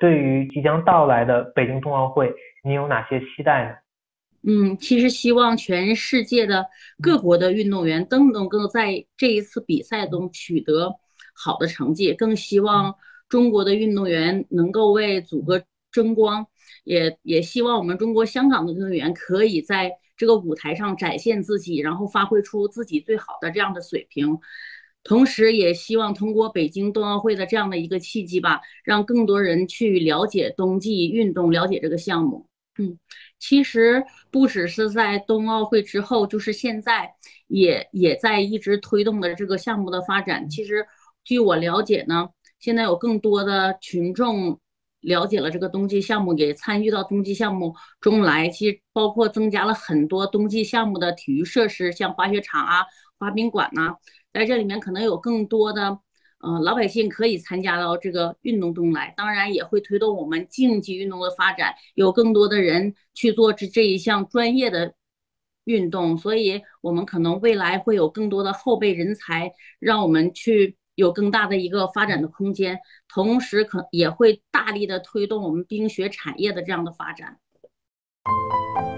对于即将到来的北京冬奥会，你有哪些期待呢？ 其实希望全世界的各国的运动员都能够在这一次比赛中取得好的成绩，更希望中国的运动员能够为祖国争光，也希望我们中国香港的运动员可以在这个舞台上展现自己，然后发挥出自己最好的这样的水平。同时，也希望通过北京冬奥会的这样的一个契机吧，让更多人去了解冬季运动，了解这个项目。嗯。其实不只是在冬奥会之后，就是现在也在一直推动的这个项目的发展。其实据我了解呢，现在有更多的群众了解了这个冬季项目，也参与到冬季项目中来。其实包括增加了很多冬季项目的体育设施，像滑雪场啊、滑冰馆呐、在这里面可能有更多的老百姓可以参加到这个运动中来，当然也会推动我们竞技运动的发展，有更多的人去做这一项专业的运动，所以我们可能未来会有更多的后备人才，让我们去有更大的一个发展的空间，同时也会大力的推动我们冰雪产业的这样的发展。